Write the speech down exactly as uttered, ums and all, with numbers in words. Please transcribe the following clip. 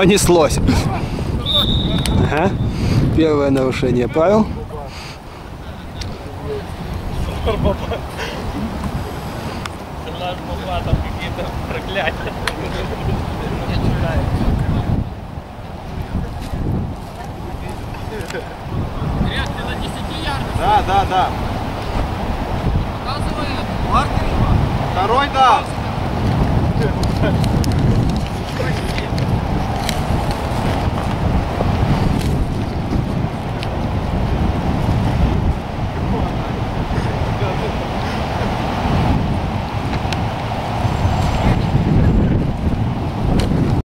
Понеслось. Ага. Первое нарушение правил. Там какие-то проклятия. Реакция на десяти ярдах. Да, да, да. Показывает маркер. Второй даун.